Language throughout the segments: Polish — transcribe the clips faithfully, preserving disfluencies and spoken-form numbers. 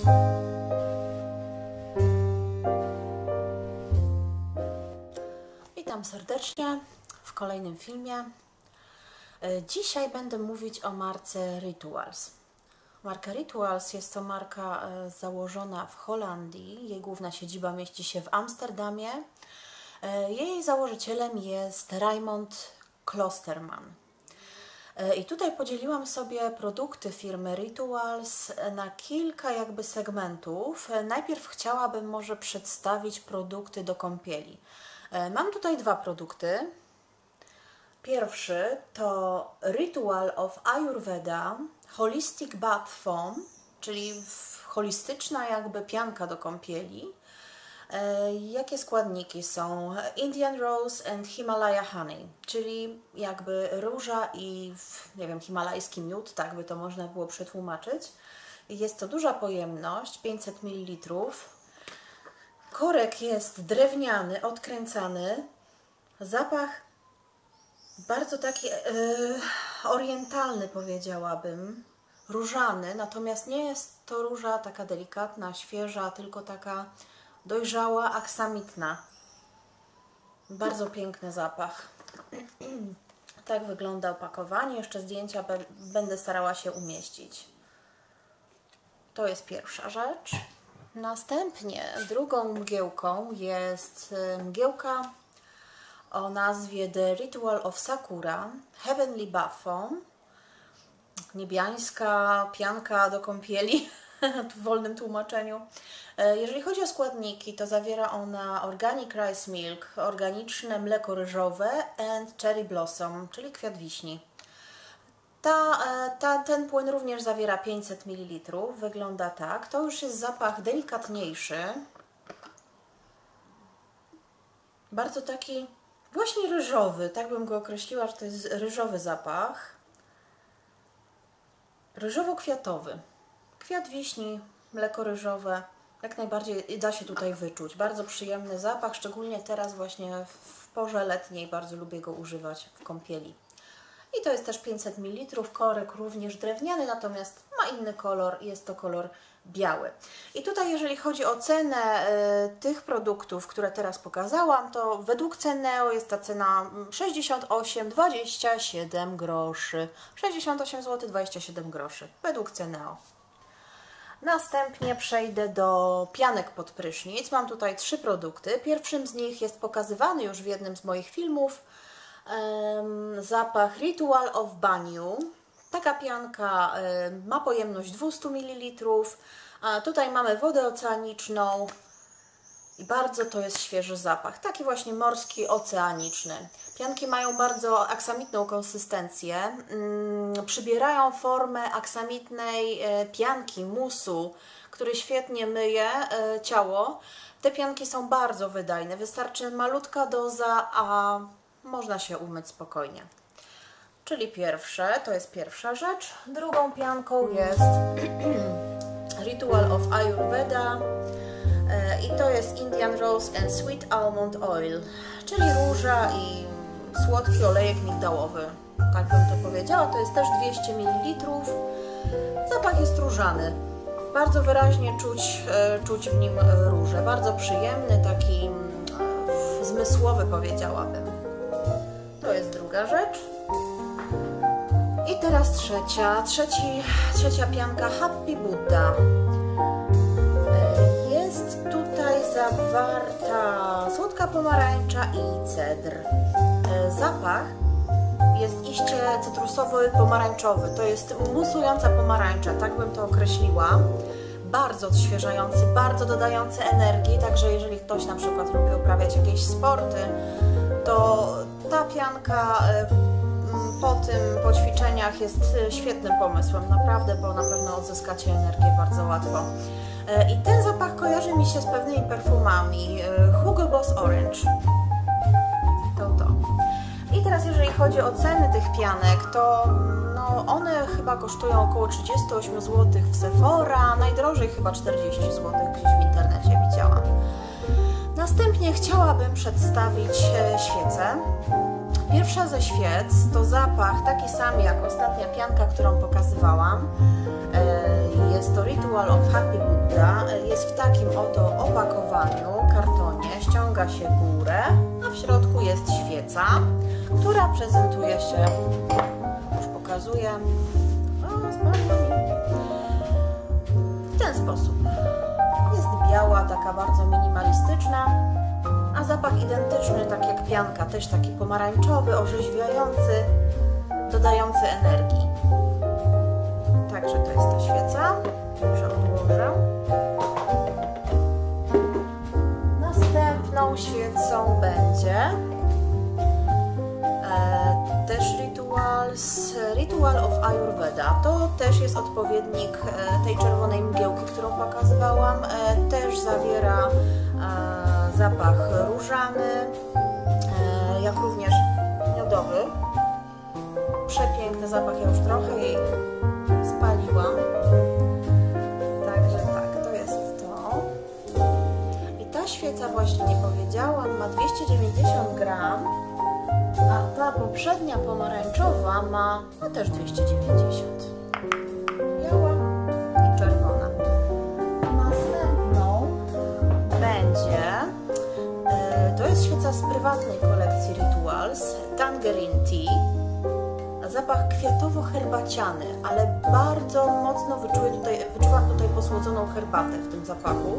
Witam serdecznie w kolejnym filmie. Dzisiaj będę mówić o marce Rituals. Marka Rituals jest to marka założona w Holandii. Jej główna siedziba mieści się w Amsterdamie. Jej założycielem jest Raymond Klosterman. I tutaj podzieliłam sobie produkty firmy Rituals na kilka jakby segmentów. Najpierw chciałabym może przedstawić produkty do kąpieli. Mam tutaj dwa produkty. Pierwszy to Ritual of Ayurveda Holistic Bath Foam, czyli holistyczna jakby pianka do kąpieli. Jakie składniki są? Indian Rose and Himalaya Honey, czyli jakby róża i nie wiem, himalajski miód, tak by to można było przetłumaczyć. Jest to duża pojemność, pięćset mililitrów. Korek jest drewniany, odkręcany. Zapach bardzo taki yy, orientalny, powiedziałabym, różany, natomiast nie jest to róża taka delikatna, świeża, tylko taka dojrzała, aksamitna. Bardzo piękny zapach. Tak wygląda opakowanie. Jeszcze zdjęcia będę starała się umieścić. To jest pierwsza rzecz. Następnie drugą mgiełką jest mgiełka o nazwie The Ritual of Sakura Heavenly Bath Foam. Niebiańska pianka do kąpieli w wolnym tłumaczeniu. Jeżeli chodzi o składniki, to zawiera ona organic rice milk, organiczne mleko ryżowe and cherry blossom, czyli kwiat wiśni. Ta, ta, ten płyn również zawiera pięćset mililitrów, wygląda tak. To już jest zapach delikatniejszy, bardzo taki właśnie ryżowy, tak bym go określiła, że to jest ryżowy zapach, ryżowo-kwiatowy. Kwiat wiśni, mleko ryżowe, jak najbardziej da się tutaj wyczuć. Bardzo przyjemny zapach, szczególnie teraz właśnie w porze letniej bardzo lubię go używać w kąpieli. I to jest też pięćset mililitrów, korek również drewniany, natomiast ma inny kolor, jest to kolor biały. I tutaj jeżeli chodzi o cenę y, tych produktów, które teraz pokazałam, to według Ceneo jest ta cena sześćdziesiąt osiem dwadzieścia siedem groszy. sześćdziesiąt osiem złotych dwadzieścia siedem groszy według Ceneo. Następnie przejdę do pianek pod prysznic. Mam tutaj trzy produkty. Pierwszym z nich jest pokazywany już w jednym z moich filmów. Zapach Ritual of Banyu. Taka pianka ma pojemność dwieście mililitrów. Tutaj mamy wodę oceaniczną i bardzo to jest świeży zapach. Taki właśnie morski, oceaniczny. Pianki mają bardzo aksamitną konsystencję. Przybierają formę aksamitnej pianki, musu, który świetnie myje ciało. Te pianki są bardzo wydajne. Wystarczy malutka doza, a można się umyć spokojnie. Czyli pierwsze, to jest pierwsza rzecz. Drugą pianką jest Ritual of Ayurveda i to jest Indian Rose and Sweet Almond Oil, czyli róża i słodki olejek migdałowy. Tak bym to powiedziała. To jest też dwieście mililitrów. Zapach jest różany. Bardzo wyraźnie czuć, czuć w nim różę. Bardzo przyjemny, taki zmysłowy, powiedziałabym. To jest druga rzecz. I teraz trzecia. Trzeci, trzecia pianka Happy Buddha. Jest tutaj zawarta słodka pomarańcza i cedr. Zapach jest iście cytrusowy-pomarańczowy. To jest musująca pomarańcza, tak bym to określiła. Bardzo odświeżający, bardzo dodający energii. Także jeżeli ktoś na przykład lubi uprawiać jakieś sporty, to ta pianka po tym, po ćwiczeniach jest świetnym pomysłem, naprawdę, bo na pewno odzyskacie energię bardzo łatwo. I ten zapach kojarzy mi się z pewnymi perfumami. Hugo Boss Orange. To to. I teraz jeżeli chodzi o ceny tych pianek, to no, one chyba kosztują około trzydzieści osiem złotych w Sephora, najdrożej chyba czterdzieści złotych gdzieś w internecie widziałam. Następnie chciałabym przedstawić świece. Pierwsza ze świec to zapach taki sam jak ostatnia pianka, którą pokazywałam. czyli jest to Ritual of Happy Buddha. Jest w takim oto opakowaniu, kartonie, ściąga się górę, a w środku jest świeca, która prezentuje się, już pokazuję, o, spadła mi, w ten sposób. Jest biała, taka bardzo minimalistyczna, a zapach identyczny, tak jak pianka, też taki pomarańczowy, orzeźwiający, dodający energii. Także to jest ta świeca, już odłożę. Następną świecą będzie e, też Rituals, Ritual of Ayurveda. To też jest odpowiednik e, tej czerwonej mgiełki, którą pokazywałam. E, też zawiera e, zapach różany, e, jak również miodowy. Przepiękny zapach, ja już trochę jej spaliłam. Także tak, to jest to. I ta świeca, właśnie nie powiedziałam, ma dwieście dziewięćdziesiąt gram, a ta poprzednia pomarańczowa ma, ma też dwieście dziewięćdziesiąt. Biała i czerwona. Następną będzie, e, to jest świeca z prywatnej kolekcji Rituals, Tangerine Tea. Zapach kwiatowo-herbaciany, ale bardzo mocno wyczuję tutaj, wyczuwam tutaj posłodzoną herbatę w tym zapachu.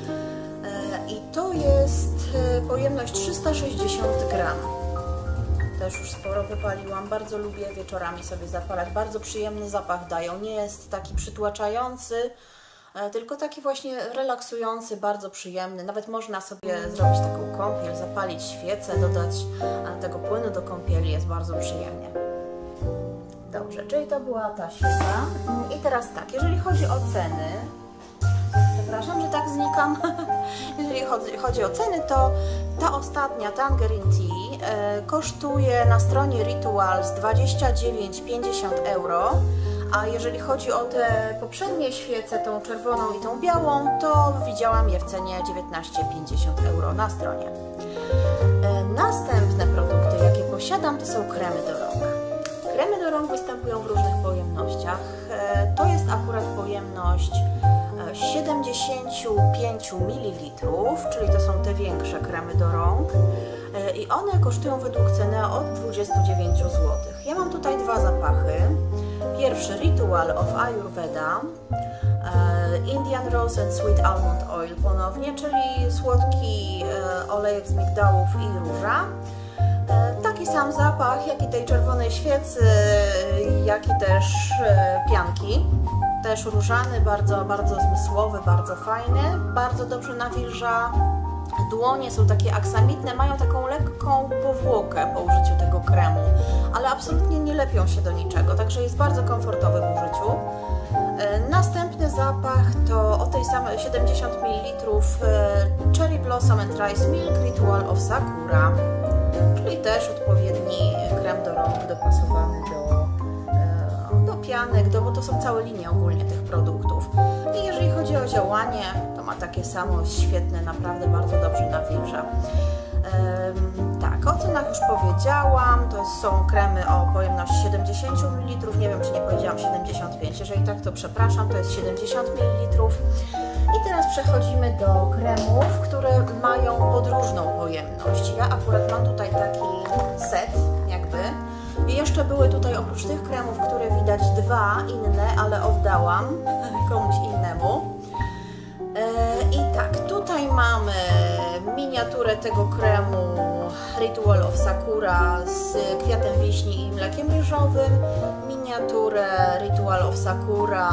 E, I to jest pojemność trzysta sześćdziesiąt gram. Też już sporo wypaliłam. Bardzo lubię wieczorami sobie zapalać. Bardzo przyjemny zapach dają. Nie jest taki przytłaczający, e, tylko taki właśnie relaksujący, bardzo przyjemny. Nawet można sobie zrobić taką kąpiel, zapalić świecę, dodać tego płynu do kąpieli. Jest bardzo przyjemnie. Dobrze, czyli to była ta świeca. I teraz tak, jeżeli chodzi o ceny, przepraszam, że tak znikam, jeżeli chodzi, chodzi o ceny, to ta ostatnia Tangerine Tea e, kosztuje na stronie Rituals dwadzieścia dziewięć pięćdziesiąt euro, a jeżeli chodzi o te poprzednie świece, tą czerwoną i tą białą, to widziałam je w cenie dziewiętnaście pięćdziesiąt euro na stronie. E, następne produkty, jakie posiadam, to są kremy do rąk. Kremy do rąk występują w różnych pojemnościach. To jest akurat pojemność siedemdziesiąt pięć mililitrów, czyli to są te większe kremy do rąk. I one kosztują według ceny od dwudziestu dziewięciu złotych. Ja mam tutaj dwa zapachy. Pierwszy Ritual of Ayurveda, Indian Rose and Sweet Almond Oil ponownie, czyli słodki olejek z migdałów i róża. Taki sam zapach, jak i tej czerwonej świecy, jak i też pianki. Też różany, bardzo, bardzo zmysłowy, bardzo fajny, bardzo dobrze nawilża. Dłonie są takie aksamitne, mają taką lekką powłokę po użyciu tego kremu, ale absolutnie nie lepią się do niczego, także jest bardzo komfortowy w użyciu. Następny zapach to o tej samej siedemdziesiąt mililitrów Cherry Blossom and Rice Milk Ritual of Sakura, czyli też odpowiedni krem do rąk dopasowany do, do pianek, do, bo to są całe linie ogólnie tych produktów. I jeżeli chodzi o działanie, to ma takie samo świetne, naprawdę bardzo dobrze nawilża. Ehm, tak, o cenach już powiedziałam, to są kremy o pojemności siedemdziesiąt mililitrów, nie wiem czy nie powiedziałam siedemdziesiąt pięć, jeżeli tak to przepraszam, to jest siedemdziesiąt mililitrów. I teraz przechodzimy do kremów, które mają podróżną pojemność. Ja akurat mam tutaj taki set jakby. I jeszcze były tutaj oprócz tych kremów, które widać, dwa inne, ale oddałam komuś innemu. I tak, tutaj mamy miniaturę tego kremu Ritual of Sakura z kwiatem wiśni i mlekiem ryżowym, miniaturę Ritual of Sakura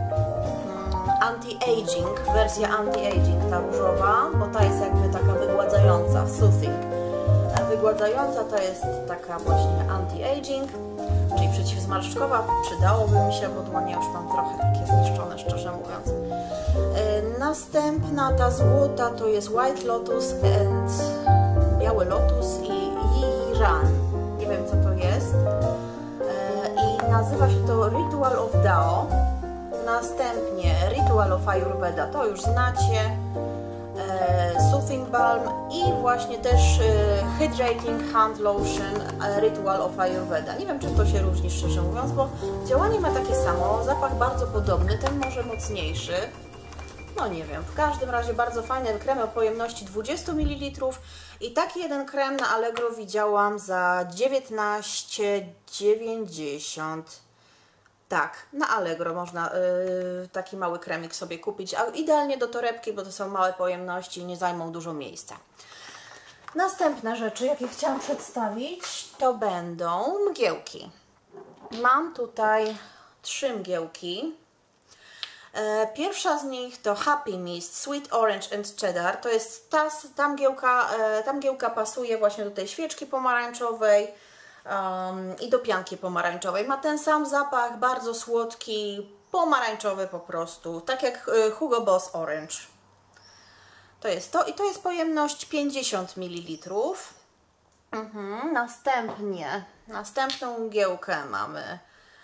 Anti-Aging, wersja Anti-Aging, ta różowa, bo ta jest jakby taka wygładzająca, soothing. Wygładzająca to jest taka właśnie Anti-Aging, czyli przeciwzmarszczkowa, przydałoby mi się, bo dłonie już mam trochę takie zniszczone, szczerze mówiąc. Następna, ta złota, to jest White Lotus and Biały Lotus i Yiran. Nie wiem co to jest. I nazywa się to Ritual of Dao. Następnie Ritual of Ayurveda, to już znacie. e, Soothing Balm i właśnie też e, Hydrating Hand Lotion e, Ritual of Ayurveda. Nie wiem, czy to się różni, szczerze mówiąc, bo działanie ma takie samo, zapach bardzo podobny, ten może mocniejszy. No nie wiem, w każdym razie bardzo fajny krem o pojemności dwadzieścia mililitrów i taki jeden krem na Allegro widziałam za dziewiętnaście dziewięćdziesiąt. Tak, na Allegro można yy, taki mały kremik sobie kupić, a idealnie do torebki, bo to są małe pojemności i nie zajmą dużo miejsca. Następne rzeczy, jakie chciałam przedstawić, to będą mgiełki. Mam tutaj trzy mgiełki. Pierwsza z nich to Happy Mist Sweet Orange and Cheddar. To jest ta, ta, mgiełka, ta mgiełka pasuje właśnie do tej świeczki pomarańczowej um, i do pianki pomarańczowej. Ma ten sam zapach, bardzo słodki, pomarańczowy po prostu, tak jak Hugo Boss Orange. To jest to i to jest pojemność pięćdziesiąt mililitrów. Mhm. Następnie, następną mgiełkę mamy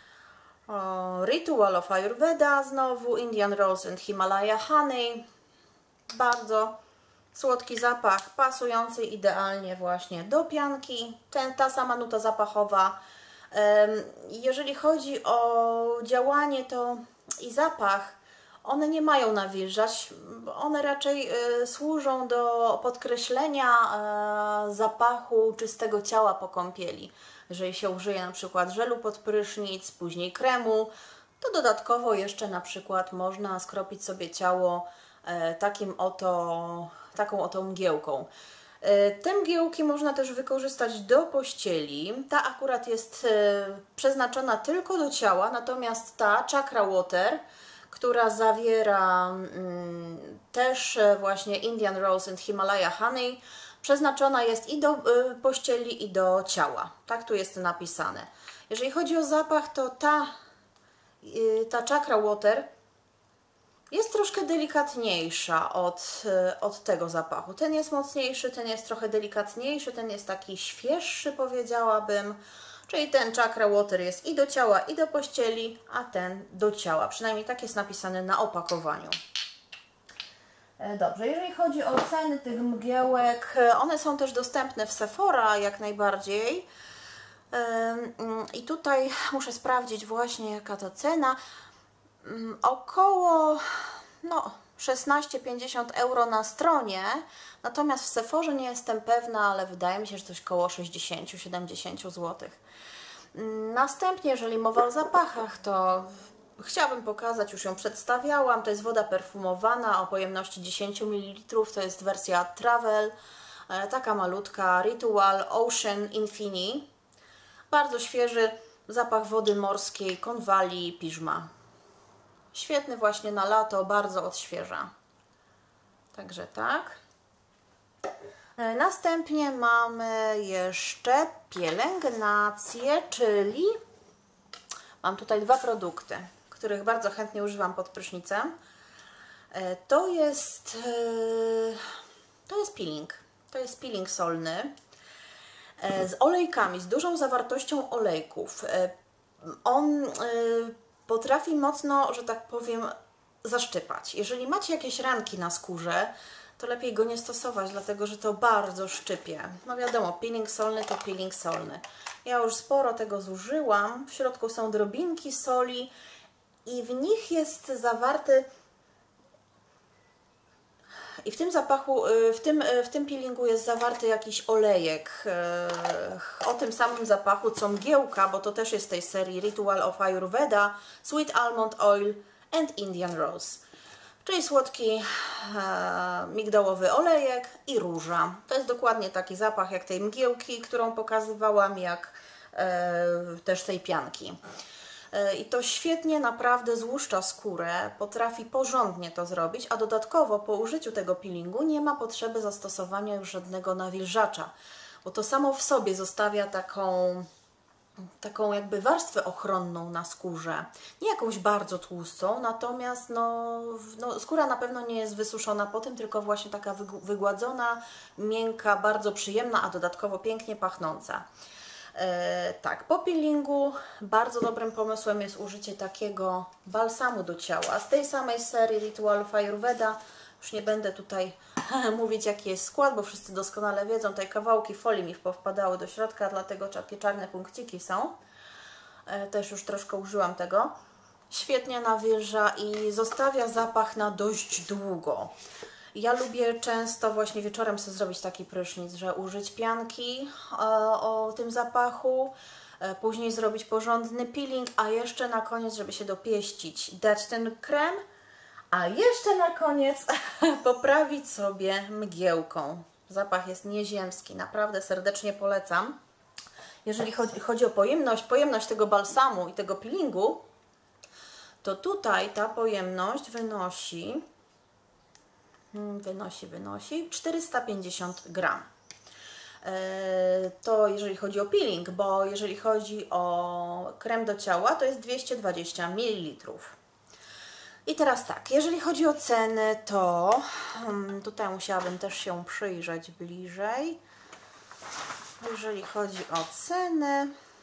O, Ritual of Ayurveda, znowu Indian Rose and Himalaya Honey. Bardzo słodki zapach, pasujący idealnie właśnie do pianki. Ten, ta sama nuta zapachowa. Jeżeli chodzi o działanie to i zapach, one nie mają nawilżać, one raczej służą do podkreślenia zapachu czystego ciała po kąpieli. Jeżeli się użyje na przykład żelu pod prysznic, później kremu, to dodatkowo jeszcze na przykład można skropić sobie ciało takim oto, taką oto mgiełką. Te mgiełki można też wykorzystać do pościeli. Ta akurat jest przeznaczona tylko do ciała, natomiast ta Chakra Water, która zawiera mm, też właśnie Indian Rose and Himalaya Honey, przeznaczona jest i do y, pościeli, i do ciała. Tak tu jest napisane. Jeżeli chodzi o zapach, to ta, y, ta Chakra Water jest troszkę delikatniejsza od, y, od tego zapachu. Ten jest mocniejszy, ten jest trochę delikatniejszy, ten jest taki świeższy, powiedziałabym. Czyli ten Chakra Water jest i do ciała, i do pościeli, a ten do ciała. Przynajmniej tak jest napisane na opakowaniu. Dobrze, jeżeli chodzi o ceny tych mgiełek, one są też dostępne w Sephora jak najbardziej. I tutaj muszę sprawdzić właśnie, jaka to cena. Około no, szesnaście pięćdziesiąt euro na stronie, natomiast w Sephorze nie jestem pewna, ale wydaje mi się, że coś koło sześćdziesiąt do siedemdziesięciu złotych. Następnie, jeżeli mowa o zapachach, to chciałabym pokazać, już ją przedstawiałam, to jest woda perfumowana o pojemności dziesięć mililitrów, to jest wersja Travel, taka malutka, Ritual Ocean Infini. Bardzo świeży zapach wody morskiej, konwali, piżma. Świetny właśnie na lato, bardzo odświeża. Także tak. Następnie mamy jeszcze pielęgnację, czyli mam tutaj dwa produkty, których bardzo chętnie używam pod prysznicem. To jest, to jest peeling. To jest peeling solny z olejkami, z dużą zawartością olejków. On potrafi mocno, że tak powiem, zaszczypać. Jeżeli macie jakieś ranki na skórze, to lepiej go nie stosować, dlatego że to bardzo szczypie. No wiadomo, peeling solny to peeling solny. Ja już sporo tego zużyłam. W środku są drobinki soli i w nich jest zawarty i w tym zapachu, w tym, w tym peelingu jest zawarty jakiś olejek o tym samym zapachu co mgiełka, bo to też jest z tej serii Ritual of Ayurveda, Sweet Almond Oil and Indian Rose. Czyli słodki e, migdałowy olejek i róża. To jest dokładnie taki zapach jak tej mgiełki, którą pokazywałam, jak e, też tej pianki. E, I to świetnie naprawdę złuszcza skórę, potrafi porządnie to zrobić, a dodatkowo po użyciu tego peelingu nie ma potrzeby zastosowania już żadnego nawilżacza, bo to samo w sobie zostawia taką... taką jakby warstwę ochronną na skórze, nie jakąś bardzo tłustą, natomiast no, no, skóra na pewno nie jest wysuszona po tym, tylko właśnie taka wygładzona, miękka, bardzo przyjemna, a dodatkowo pięknie pachnąca. E, tak, po peelingu bardzo dobrym pomysłem jest użycie takiego balsamu do ciała z tej samej serii Ritual of Ayurveda, Już nie będę tutaj mówić, jaki jest skład, bo wszyscy doskonale wiedzą. Tutaj kawałki folii mi powpadały do środka, dlatego takie czarne punkciki są. Też już troszkę użyłam tego. Świetnie nawilża i zostawia zapach na dość długo. Ja lubię często właśnie wieczorem sobie zrobić taki prysznic, że użyć pianki o, o tym zapachu, później zrobić porządny peeling, a jeszcze na koniec, żeby się dopieścić, dać ten krem, a jeszcze na koniec poprawić sobie mgiełką. Zapach jest nieziemski, naprawdę serdecznie polecam. Jeżeli chodzi, chodzi o pojemność, pojemność tego balsamu i tego peelingu, to tutaj ta pojemność wynosi, wynosi, wynosi czterysta pięćdziesiąt gram. To jeżeli chodzi o peeling, bo jeżeli chodzi o krem do ciała, to jest dwieście dwadzieścia mililitrów. I teraz tak, jeżeli chodzi o ceny, to tutaj musiałabym też się przyjrzeć bliżej. Jeżeli chodzi o ceny,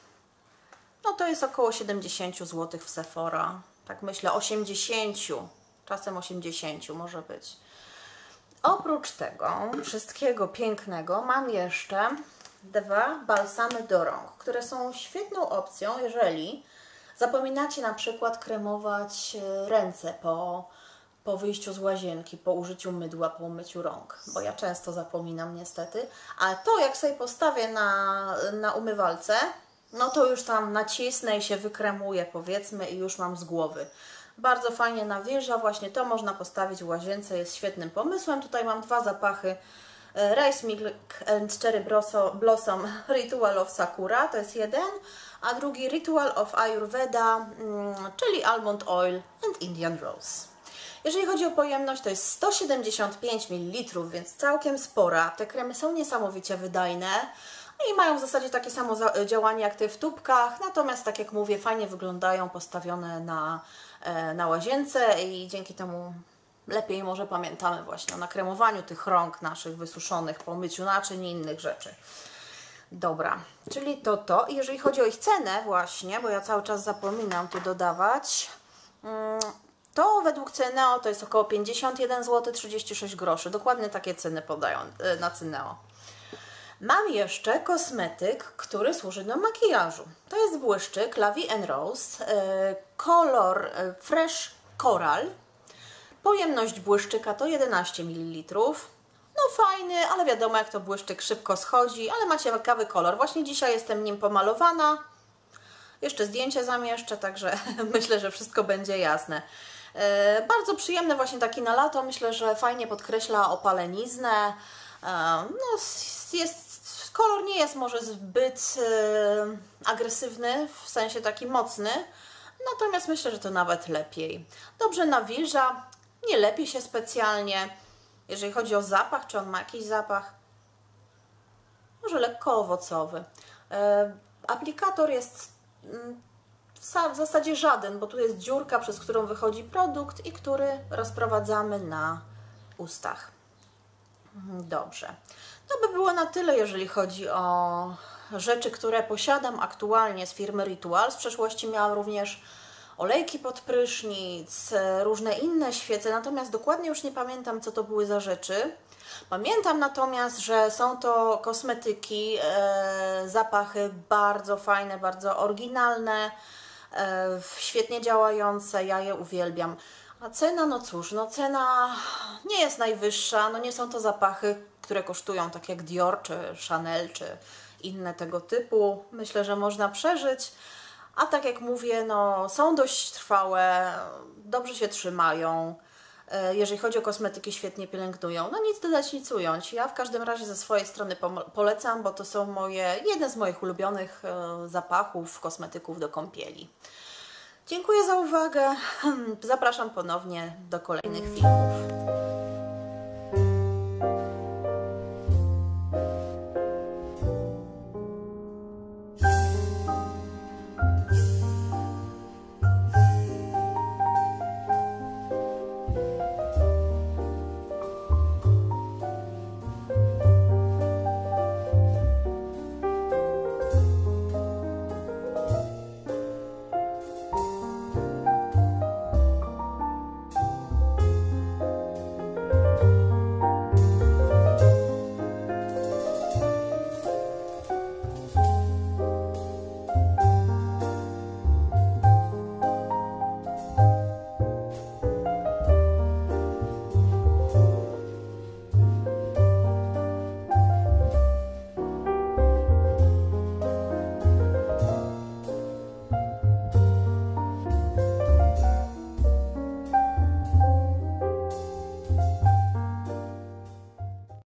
no to jest około siedemdziesiąt złotych w Sephora. Tak myślę, osiemdziesiąt, czasem osiemdziesiąt może być. Oprócz tego wszystkiego pięknego mam jeszcze dwa balsamy do rąk, które są świetną opcją, jeżeli zapominacie na przykład kremować ręce po, po wyjściu z łazienki, po użyciu mydła, po umyciu rąk, bo ja często zapominam niestety, a to jak sobie postawię na, na umywalce, no to już tam nacisnę i się wykremuję, powiedzmy, i już mam z głowy. Bardzo fajnie nawilża, właśnie to można postawić w łazience, jest świetnym pomysłem. Tutaj mam dwa zapachy, Rice Milk and Cherry Blossom Ritual of Sakura, to jest jeden, a drugi Ritual of Ayurveda, czyli Almond Oil and Indian Rose. Jeżeli chodzi o pojemność, to jest sto siedemdziesiąt pięć mililitrów, więc całkiem spora. Te kremy są niesamowicie wydajne i mają w zasadzie takie samo działanie jak te w tubkach, natomiast tak jak mówię, fajnie wyglądają postawione na, na łazience i dzięki temu lepiej może pamiętamy właśnie o nakremowaniu tych rąk naszych wysuszonych, po myciu naczyń i innych rzeczy. Dobra, czyli to to. I jeżeli chodzi o ich cenę właśnie, bo ja cały czas zapominam tu dodawać, to według Cyneo to jest około pięćdziesiąt jeden złotych trzydzieści sześć groszy. Dokładnie takie ceny podają na Cyneo. Mam jeszcze kosmetyk, który służy do makijażu. To jest błyszczyk La Vie en Rose, kolor Fresh Coral. Pojemność błyszczyka to jedenaście mililitrów. No fajny, ale wiadomo, jak to błyszczyk szybko schodzi, ale ma ciekawy kolor. Właśnie dzisiaj jestem nim pomalowana. Jeszcze zdjęcie zamieszczę, także myślę, że wszystko będzie jasne. E, bardzo przyjemny właśnie taki na lato. Myślę, że fajnie podkreśla opaleniznę. E, no, jest, kolor nie jest może zbyt e, agresywny, w sensie taki mocny. Natomiast myślę, że to nawet lepiej. Dobrze nawilża, nie lepi się specjalnie. Jeżeli chodzi o zapach, czy on ma jakiś zapach? Może lekko owocowy. E, aplikator jest w zasadzie żaden, bo tu jest dziurka, przez którą wychodzi produkt i który rozprowadzamy na ustach. Dobrze. To by było na tyle, jeżeli chodzi o rzeczy, które posiadam aktualnie z firmy Ritual. W przeszłości miałam również olejki pod prysznic, różne inne świece, natomiast dokładnie już nie pamiętam, co to były za rzeczy. Pamiętam natomiast, że są to kosmetyki, e, zapachy bardzo fajne, bardzo oryginalne, e, świetnie działające, ja je uwielbiam. A cena, no cóż, no cena nie jest najwyższa, no nie są to zapachy, które kosztują tak jak Dior, czy Chanel, czy inne tego typu. Myślę, że można przeżyć. A tak jak mówię, no, są dość trwałe, dobrze się trzymają. Jeżeli chodzi o kosmetyki, świetnie pielęgnują. No nic dodać, nic ująć. Ja w każdym razie ze swojej strony polecam, bo to są moje, jeden z moich ulubionych zapachów, kosmetyków do kąpieli. Dziękuję za uwagę. Zapraszam ponownie do kolejnych filmów.